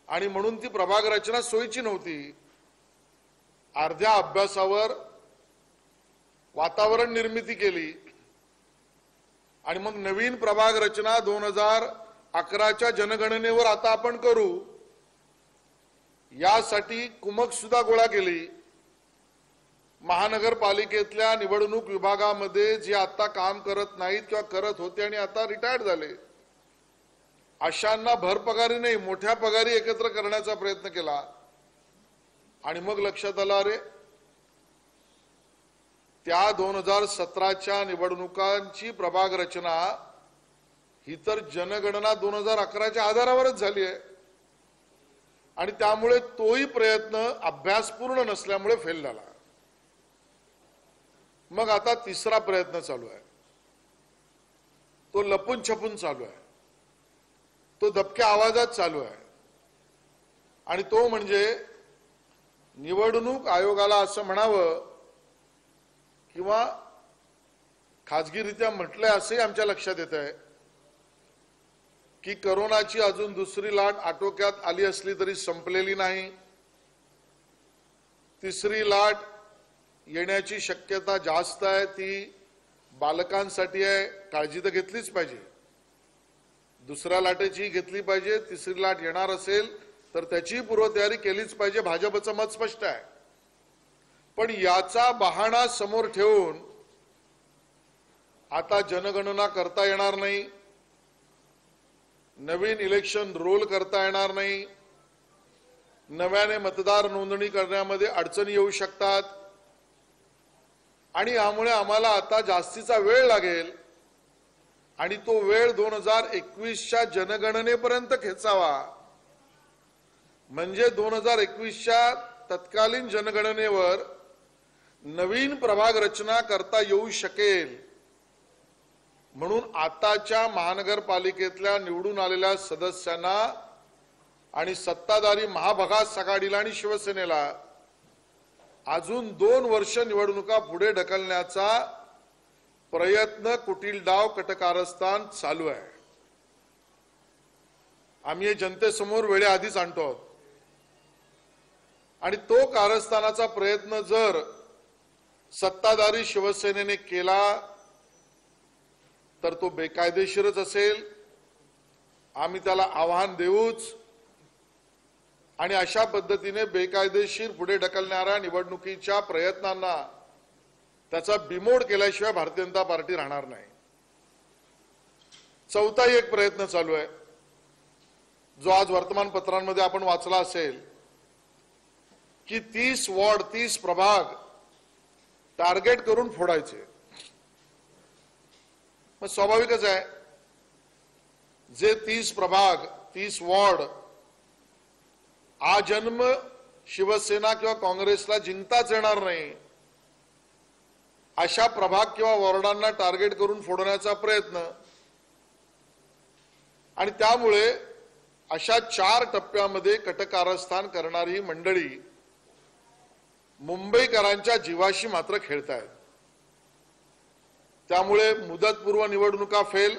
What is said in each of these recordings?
आणि म्हणून ती प्रभाग रचना सोयीची नव्हती। अर्ध्या अभ्यासावर वातावरण निर्मिती केली आणि मग नवीन प्रभाग रचना 2011च्या जनगणनेवर आता आपण करू, यासाठी कुमक सुद्धा गोळा केली। महानगरपालिकेतल्या निवडणूक विभागामध्ये जे आता काम करत नाहीत किंवा करत होते आणि आता रिटायर्ड झाले, अशांना भरपगारी नाही मोठ्या पगारी एकत्र करण्याचा प्रयत्न केला। आणि मग लक्षात आलं, अरे त्या 2017च्या निवडणुकांची प्रभाग रचना ही तर जनगणना 2011च्या आधारावरच झाली आहे आणि त्यामुळे तोही प्रयत्न अभ्यासपूर्ण नसल्यामुळे फेल झाला। मग आता तिसरा प्रयत्न चालू आहे, तो लपून छपून चालू आहे, तो दबक्या आवाजात चालू आहे आणि तो म्हणजे निवडणूक आयोगाला असं म्हणावं किंवा खाजगीरित्या म्हटलंय असंही आमच्या लक्षात येत आहे की कोरोनाची अजून दुसरी लाट आटोक्यात आली असली तरी संपलेली नाही। तिसरी लाट येण्याची शक्यता जास्त आहे, ती बालकांसाठी आहे, काळजी तर घेतलीच पाहिजे। दुसऱ्या लाटेची घेतली पाहिजे, तिसरी लाट येणार असेल तर त्याची पूर्वतयारी केलीच पाहिजे, भाजपचं मत स्पष्ट आहे। पण याचा बहाणा समोर ठेवून आता जनगणना करता येणार नाही, नवीन इलेक्शन रोल करता येणार नाही, नव्याने मतदार नोंदणी करण्यामध्ये अडचणी येऊ शकतात आणि यामुळे आम्हाला आता जास्तीचा वेळ लागेल आणि तो वेळ 2021च्या जनगणनेपर्यंत खेचावा, म्हणजे 2021च्या तत्कालीन जनगणनेवर नवीन प्रभाग रचना करता येऊ शकेल। म्हणून आताच्या महानगरपालिकेतल्या निवडून आलेल्या सदस्यांना आणि सत्ताधारी महाभगास आघाडीला आणि शिवसेनेला अजून 2 वर्ष निवडणुका पुढे ढकलण्याचा प्रयत्न, कुटील डाव, कटकारस्थान चालू आहे। आम्ही हे जनतेसमोर वेळेआधीच आणतो आहोत आणि तो कारस्थानाचा प्रयत्न जर सत्ताधारी शिवसेनेने केला तर तो बेकायदेशीरच असेल, आम्ही त्याला आव्हान देऊच आणि अशा पद्धतीने बेकायदेशीर पुढे ढकलणाऱ्या निवडणुकीच्या प्रयत्नांना त्याचा बिमोड केल्याशिवाय भारतीय जनता पार्टी राहणार नाही। चौथाही एक प्रयत्न चालू आहे, जो आज वर्तमानपत्रांमध्ये आपण वाचला असेल की 30 वॉर्ड 30 प्रभाग टार्गेट करून फोडायचे। मग स्वाभाविकच आहे, जे 30 प्रभाग 30 वॉर्ड आजन्म शिवसेना किंवा काँग्रेसला जिंकताच येणार नाही, अशा प्रभाग किंवा वॉर्डांना टार्गेट करून फोडण्याचा प्रयत्न आणि त्यामुळे अशा 4 टप्प्यामध्ये कटकारस्थान करणारी ही मंडळी मुंबईकरांच्या जीवाशी मात्र खेळतायत। त्यामुळे मुदतपूर्व निवडणुका फेल,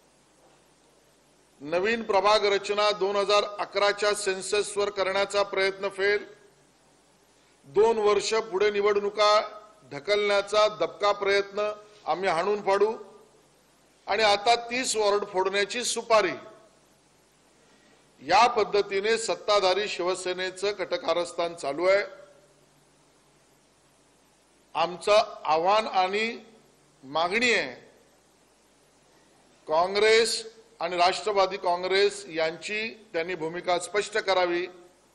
नवीन प्रभाग रचना 2011च्या सेन्ससवर करण्याचा प्रयत्न फेल, 2 वर्ष पुढे निवडणुका ढकलण्याचा दबका प्रयत्न आम्ही हाणून पाडू आणि आता 30 वॉर्ड फोडण्याची सुपारी, या पद्धतीने सत्ताधारी शिवसेनेचं कटकारस्थान चालू आहे। आमचं आव्हान आणि मागणी आहे, काँग्रेस आणि राष्ट्रवादी काँग्रेस यांची त्यांनी भूमिका स्पष्ट करावी।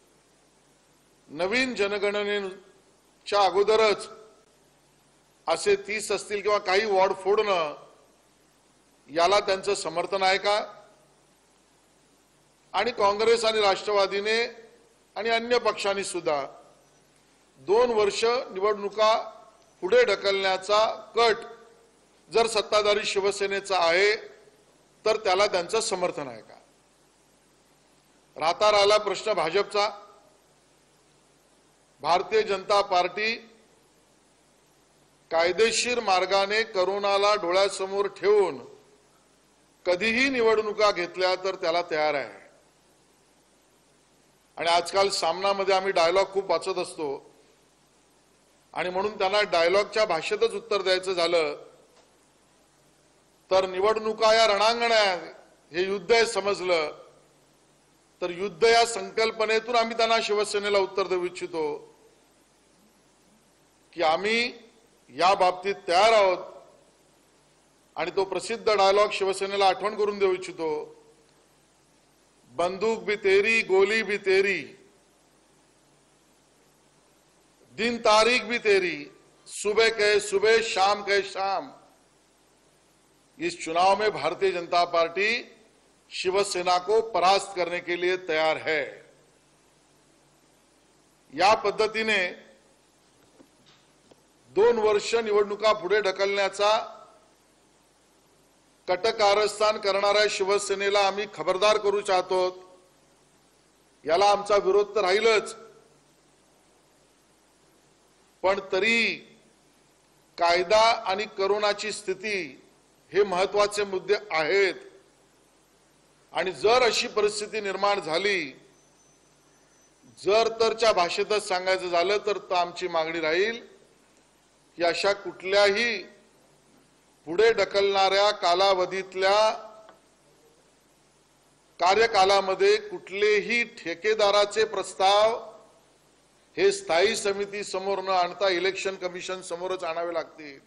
नवीन जनगणनेच्या अगोदरच असे 30 असतील किंवा काही वॉर्ड फोडणं, याला त्यांचं समर्थन आहे का? आणि काँग्रेस आणि राष्ट्रवादीने आणि अन्य पक्षांनी सुद्धा 2 वर्ष निवडणुका पुढे ढकलण्याचा कट जर सत्ताधारी शिवसेनेचा आहे तर त्याला त्यांचं समर्थन आहे का? राहता राहिला प्रश्न भाजपचा। भारतीय जनता पार्टी कायदेशीर मार्गाने कोरोनाला डोळ्यासमोर ठेवून कधीही निवडणुका घेतल्या तर त्याला तयार आहे। आणि आजकाल सामनामध्ये आम्ही डायलॉग खूप वाचत असतो आणि म्हणून त्यांना डायलॉगच्या भाषेतच उत्तर द्यायचं झालं तर निवडणुका या रणांगणात हे युद्ध आहे समजलं तर युद्ध या संकल्पनेतून आम्ही त्यांना शिवसेनेला उत्तर देऊ इच्छितो की आम्ही या बाबतीत तयार आहोत आणि तो प्रसिद्ध डायलॉग शिवसेनेला आठवण करून देऊ इच्छितो, बंदूक भी तेरी गोली भी तेरी दिन तारीख भी तेरी सुबह के सुबह शाम के शाम। इस चुनाव में भारतीय जनता पार्टी शिवसेना को परास्त करने के लिए तैयार है। या पद्धतीने 2 वर्ष निवडणुका पुढे ढकलण्याचा कटकारस्थान करणाऱ्या शिवसेनेला आम्ही खबरदार करू चाहतो। याला आमचा विरोध तर राहीलच, पण तरी कायदा आणि करोनाची स्थिती हे महत्त्वाचे मुद्दे आहेत आणि जर अशी परिस्थिती निर्माण झाली, जर तरच्या भाषेतच सांगायचं झालं तर आमची मागणी राहील की अशा कुठल्याही पुढे ढकलणाऱ्या कालावधीतल्या कार्यकालामध्ये कुठलेही ठेकेदाराचे प्रस्ताव हे स्थायी समिती समोर न आणता इलेक्शन कमिशन समोरच आणावे लागतील।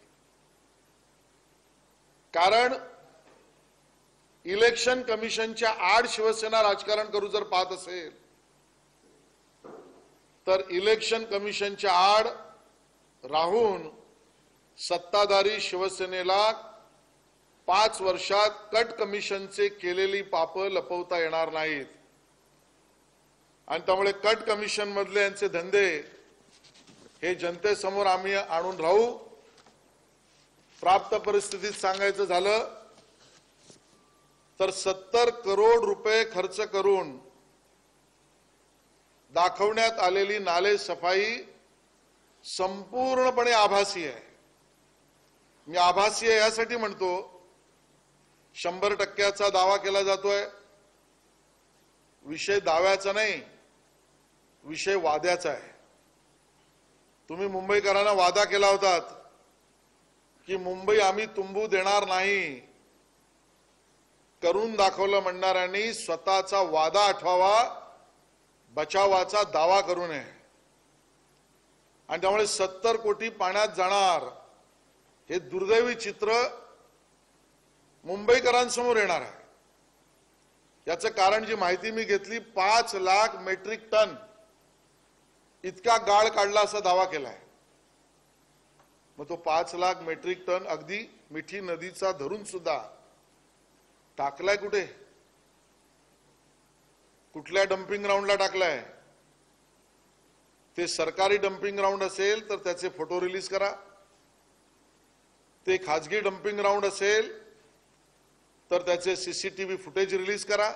कारण इलेक्शन कमिशनच्या आड शिवसेना राजकारण करू जर पाहत असेल तर इलेक्शन कमिशनच्या आड राहून सत्ताधारी शिवसेनेला 5 वर्षात कट कमिशनचे केलेली पाप लपवता येणार नाहीत आणि त्यामुळे कट कमिशन मधले यांचे धंदे हे जनतेसमोर आम्ही आणून राहू। प्राप्त परिस्थितीत सांगायचं झालं तर 70 करोड रुपये खर्च करून दाखवण्यात आलेली नाले सफाई संपूर्णपणे आभासी आहे। मी आभासी आहे यासाठी म्हणतो, 100% दावा केला जातोय। विषय दाव्याचा नाही, विषय वाद्याचा आहे। तुम्ही मुंबईकरांना वादा केला होता की मुंबई आम्ही तुंबू देणार नाही, करून दाखवलं म्हणणाऱ्यांनी स्वतःचा वादा आठवावा, बचावाचा दावा करू नये। आणि त्यामुळे 70 कोटी पाण्यात जाणार हे दुर्दैवी चित्र मुंबईकरांसमोर येणार आहे। याचं कारण जी माहिती मी घेतली, 5 लाख मेट्रिक टन इतका गाळ काढला असा दावा केलाय। मग तो 5 लाख मेट्रिक टन अगदी मिठी नदीचा धरून सुद्धा टाकलाय कुठे? कुठल्या डम्पिंग ग्राउंडला टाकलाय? ते सरकारी डम्पिंग ग्राउंड असेल तर त्याचे फोटो रिलीज करा, ते खाजगी डम्पिंग ग्राउंड असेल तर त्याचे सीसीटीव्ही फुटेज रिलीज करा,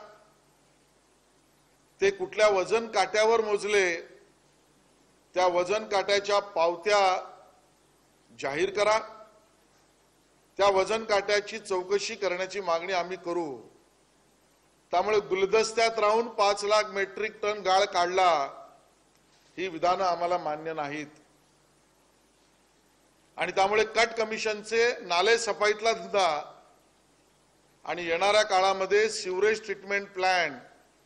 ते कुठल्या वजन काट्यावर मोजले त्या वजन काट्याच्या पावत्या जाहीर करा, त्या वजन काट्याची चौकशी करण्याची मागणी आम्ही करू। त्यामुळे गुलदस्त्यात राहून 5 लाख मेट्रिक टन गाळ काढला ही विधानं आम्हाला मान्य नाहीत आणि त्यामुळे कट कमिशनचे नाले सफाईतला धंदा आणि येणाऱ्या काळामध्ये सिवरेज ट्रीटमेंट प्लांट,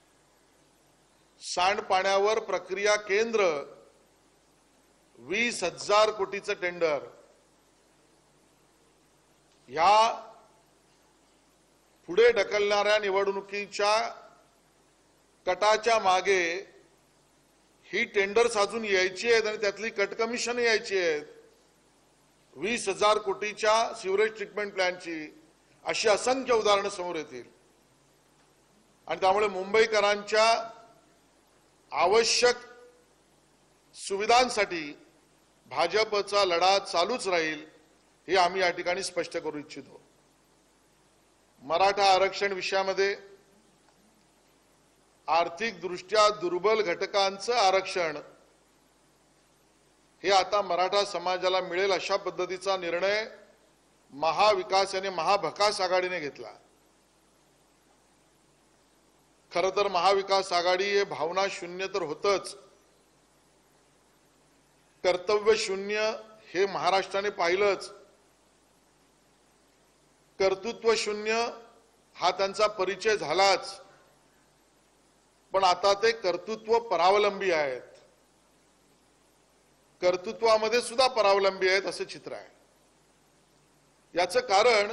सांडपाण्यावर प्रक्रिया केंद्र, 20,000 कोटीचं टेंडर, ह्या पुढे ढकलणाऱ्या निवडणुकीच्या कटाच्या मागे ही टेंडर्स अजून यायची आहेत आणि त्यातली कट कमिशन यायची आहेत। 20,000 कोटीच्या सिवरेज ट्रीटमेंट प्लॅनची अशी असंख्य उदाहरणं समोर येतील आणि त्यामुळे मुंबईकरांच्या आवश्यक सुविधांसाठी भाजपचा लढा चालूच राहील हे आम्ही या ठिकाणी स्पष्ट करू इच्छितो। मराठा आरक्षण विषयामध्ये आर्थिक दृष्ट्या दुर्बल घटकांचं आरक्षण हे आता मराठा समाजाला मिळेल अशा पद्धतीचा निर्णय महाविकास आणि महाभकास आघाडीने घेतला। खरं तर महाविकास आघाडी हे भावना शून्य तर होतच, कर्तव्य शून्य हे महाराष्ट्राने पाहिलंच, कर्तृत्व शून्य हा त्यांचा परिचय झालाच, पण आता ते कर्तृत्व परावलंबी आहेत, कर्तृत्वामध्ये सुद्धा परावलंबी आहेत असे चित्र आहे। याचं कारण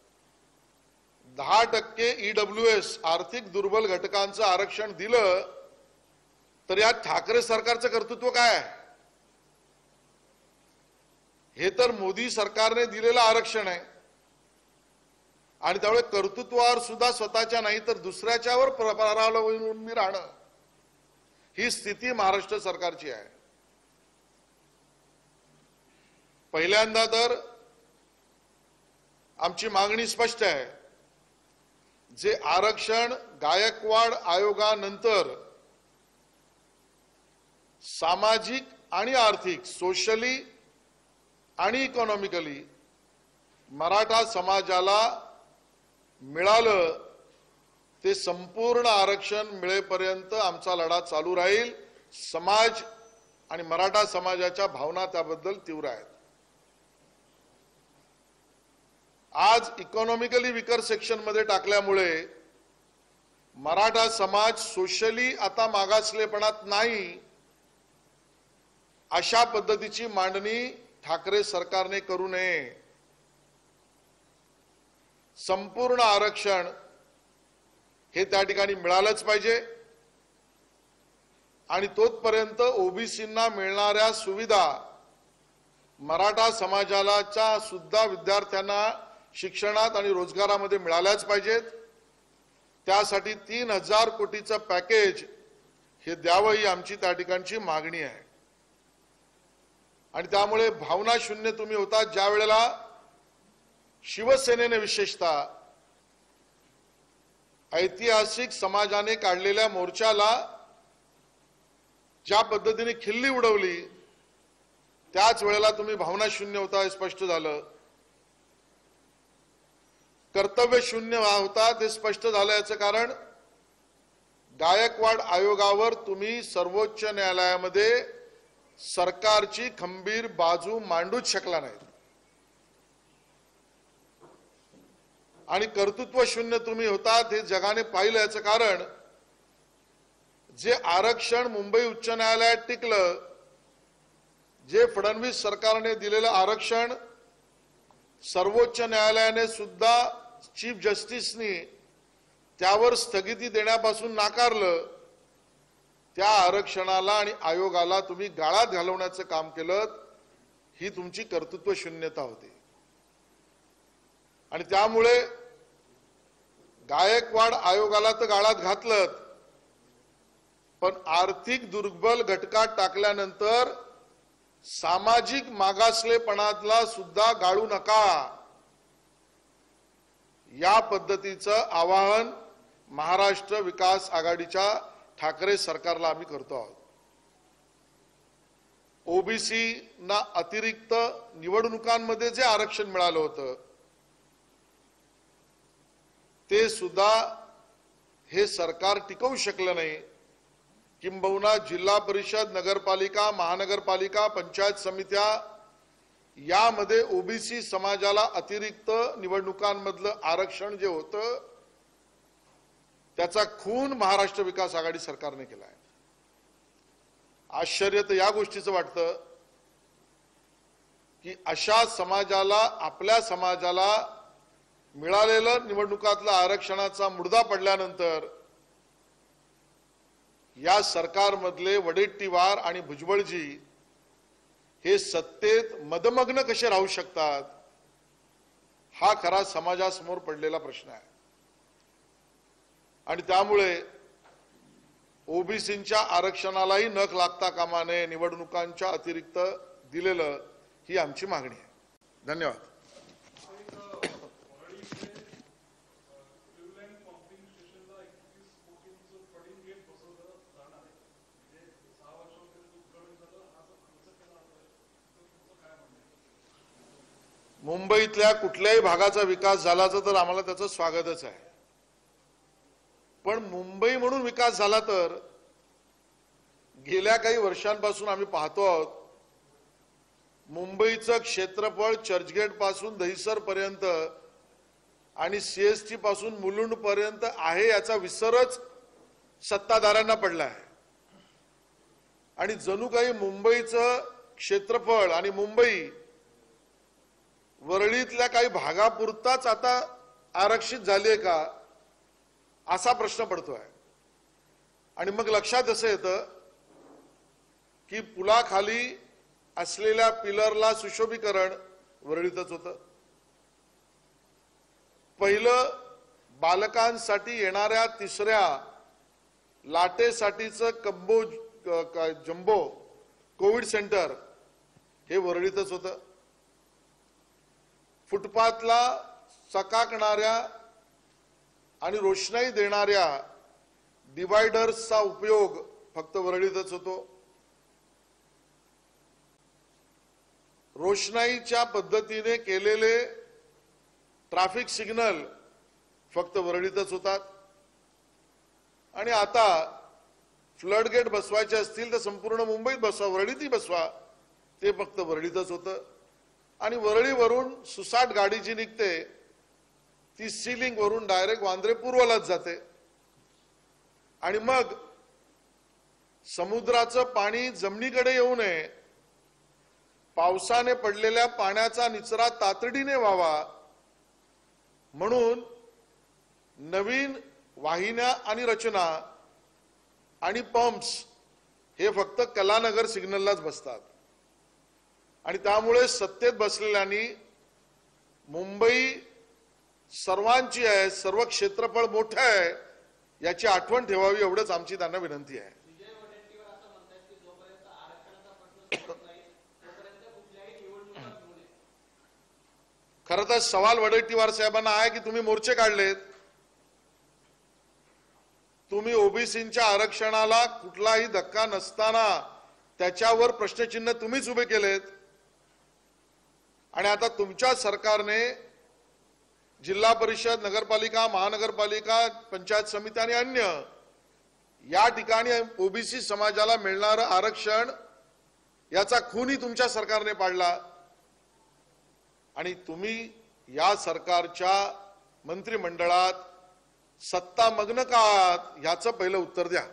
10% EWS आर्थिक दुर्बल घटकांचं आरक्षण दिलं तर या ठाकरे सरकारचं कर्तृत्व काय आहे? हे तर मोदी सरकारने दिलेलं आरक्षण आहे आणि त्यामुळे कर्तृत्वावर सुद्धा स्वतःच्या नाही तर दुसऱ्याच्यावर परावलंबी राहणं ही स्थिती महाराष्ट्र सरकारची आहे। पहिल्यांदा तर आमची मागणी स्पष्ट आहे, जे आरक्षण गायकवाड आयोगानंतर सामाजिक आणि आर्थिक, सोशली आणि इकॉनॉमिकली मराठा समाजाला मिळालं ते संपूर्ण आरक्षण मिळेपर्यंत आमचा लढा चालू राहील। समाज आणि मराठा समाजाच्या भावना त्याबद्दल तीव्र आहेत। आज इकॉनॉमिकली विकर सेक्शन मध्ये टाकल्यामुळे मराठा समाज सोशली आता मागासलेपणात नाही, अशा पद्धतीची मांडणी ठाकरे सरकारने करू नये। संपूर्ण आरक्षण हे त्या ठिकाणी मिळालंच पाहिजे आणि तोपर्यंत ओबीसींना मिळणाऱ्या सुविधा मराठा समाजाच्या सुद्धा विद्यार्थ्यांना शिक्षणात आणि रोजगारामध्ये मिळाल्याच पाहिजेत। त्यासाठी 3000 कोटीचं पॅकेज हे द्यावं ही आमची त्या ठिकाणची मागणी आहे। आणि त्यामुळे भावना शून्य तुम्ही होता ज्या वेळेला शिवसेनेने विशेषतः ऐतिहासिक समाजाने काढलेल्या मोर्चाला ज्या पद्धतीने खिल्ली उडवली, त्याच वेळेला तुम्ही भावना शून्य होता हे स्पष्ट झालं, कर्तव्य शून्य होता ते स्पष्ट झालं। याचं कारण गायकवाड आयोगावर तुम्ही सर्वोच्च न्यायालयामध्ये सरकारची खंबीर बाजू मांडूच शकला नाही आणि कर्तृत्व शून्य तुम्ही होता हे जगाने पाहिलं। याचं कारण जे आरक्षण मुंबई उच्च न्यायालयात टिकलं, जे फडणवीस सरकारने दिलेलं आरक्षण सर्वोच्च न्यायालयाने सुद्धा चीफ जस्टिसनी त्यावर स्थगिती देण्यापासून नाकारलं, त्या आरक्षणाला आणि आयोगाला तुम्ही गाळात घालवण्याचं काम केलं, ही तुमची कर्तृत्व शून्यता होती। आणि त्यामुळे गायकवाड आयोगाला तर गाळात घातलं, पण आर्थिक दुर्बल घटकात टाकल्यानंतर सामाजिक मागासलेपणाला सुद्धा गाळू नका, या पद्धतीचं आवाहन महाराष्ट्र विकास आघाडीच्या ठाकरे सरकारला आम्ही करतो आहोत। ओबीसीना अतिरिक्त निवडणुकांमध्ये जे आरक्षण मिळालं होतं ते सुद्धा हे सरकार टिकवू शकलं नाही, किंबहुना जिल्हा परिषद, नगरपालिका, महानगरपालिका, पंचायत समित्या यामध्ये ओबीसी समाजाला अतिरिक्त निवडणुकांमधलं आरक्षण जे होतं त्याचा खून महाराष्ट्र विकास आघाडी सरकारने केला आहे। आश्चर्य तर या गोष्टीचं वाटतं की अशा समाजाला, आपल्या समाजाला मिळालेलं निवडणुकातलं आरक्षणाचा मुडदा पडल्यानंतर या सरकारमधले वडेट्टीवार आणि भुजबळजी हे सत्तेत मदमग्न कसे राहू शकतात, हा खरा समाजासमोर पडलेला प्रश्न आहे। आणि त्यामुळे ओबीसींच्या आरक्षणालाही नख लागता कामा नये, निवडणुकांच्या अतिरिक्त दिलेलं ही आमची मागणी आहे। धन्यवाद। मुंबईतल्या कुठल्याही भागाचा विकास झाला तर आम्हाला त्याचं स्वागतच आहे, पण मुंबई म्हणून विकास झाला तर गेल्या काही वर्षांपासून आम्ही पाहतो आहोत मुंबईचं क्षेत्रफळ चर्चगेट पासून दहिसर पर्यंत आणि सीएसटी पासून मुलुंड पर्यंत आहे याचा विसरच सत्ताधाऱ्यांना पडला आहे आणि जणू काही मुंबईचं क्षेत्रफळ आणि मुंबई वरळीतल्या काही भागापुरताच आता आरक्षित झाली आहे का असा प्रश्न पडतोय आणि मग लक्षात असं येतं की पुलाखाली असलेल्या पिलरला सुशोभीकरण वरळीतच होतं. पहिलं बालकांसाठी येणाऱ्या तिसऱ्या लाटेसाठीचं जम्बो कोविड सेंटर हे वरळीतच होतं. फुटपाथला चकाकणाऱ्या आणि रोषणाई देणाऱ्या डिवायडर्सचा उपयोग फक्त वरळीतच होतो. रोषणाईच्या पद्धतीने केलेले ट्रॅफिक सिग्नल फक्त वरळीतच होतात आणि आता फ्लड गेट बसवायचे असतील तर संपूर्ण मुंबईत बसवा, वरळीतही बसवा, ते फक्त वरळीतच होतं. आणि वरळीवरून सुसाट गाडी जी निघते ती सीलिंग वरून डायरेक्ट वांद्रे पूर्वलाच जाते आणि मग समुद्राचं पाणी जमिनीकडे येऊ नये, पावसाने पडलेल्या पाण्याचा निचरा तातडीने व्हावा म्हणून नवीन वाहिन्या आणि रचना आणि पंप्स हे फक्त कलानगर सिग्नललाच बसतात आणि त्यामुळे सत्तेत बसलेल्यांनी मुंबई सर्वांची आहे, सर्व क्षेत्रफळ मोठं आहे याची आठवण ठेवावी एवढंच आमची त्यांना विनंती आहे. खरं तर सवाल वडेट्टीवार साहेबांना आहे की तुम्ही मोर्चे काढलेत, तुम्ही ओबीसींच्या आरक्षणाला कुठलाही धक्का नसताना त्याच्यावर प्रश्नचिन्ह तुम्हीच उभे केलेत आणि आता तुमच्या सरकारने जिल्हा परिषद, नगरपालिका, महानगरपालिका, पंचायत समिती आणि अन्य या ठिकाणी ओबीसी समाजाला मिळणारं आरक्षण याचा खूनही तुमच्या सरकारने पाडला आणि तुम्ही या सरकारच्या मंत्रिमंडळात सत्तामग्न का आहात याचं पहिलं उत्तर द्या.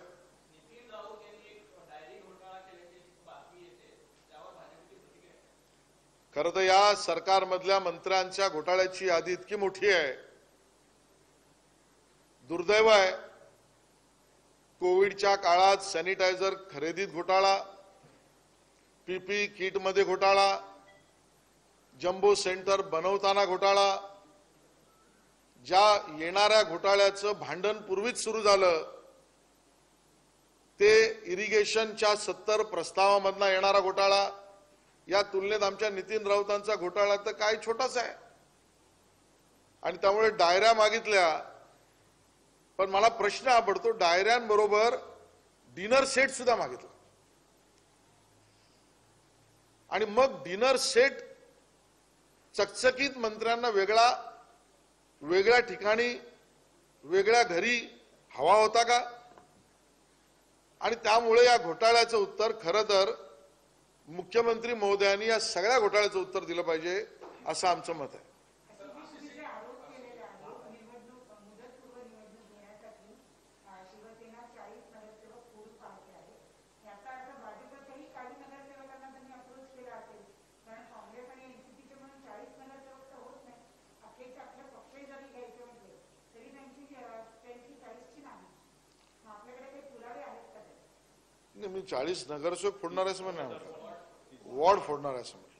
खरं तर या सरकारमधल्या मंत्र्यांच्या घोटाळ्याची यादी इतकी मोठी आहे, दुर्दैव आहे. कोविडच्या काळात सॅनिटायझर खरेदीत घोटाळा, पीपी किटमध्ये घोटाळा, जम्बो सेंटर बनवताना घोटाळा, ज्या येणाऱ्या घोटाळ्याचं भांडण पूर्वीच सुरू झालं ते इरिगेशनच्या 70 प्रस्तावामधला येणारा घोटाळा, या तुलनेत आमच्या नितीन राऊतांचा घोटाळा तर काय छोटासा आहे आणि त्यामुळे डायऱ्या मागितल्या. पण मला प्रश्न हा पडतो, डायऱ्यांबरोबर डिनर सेट सुद्धा मागितला आणि मग डिनर सेट चकचकीत मंत्र्यांना वेगळ्या ठिकाणी वेगळ्या घरी हवा होता का? आणि त्यामुळे या घोटाळ्याचं उत्तर खरं तर मुख्यमंत्री महोदयांनी या सगळ्या घोटाळ्याचं उत्तर दिलं पाहिजे असं आमचं मत आहे. मी 40 नगरसेवक फोडणार आहे असं म्हणणार, वॉर्ड फोडणार आहे असं.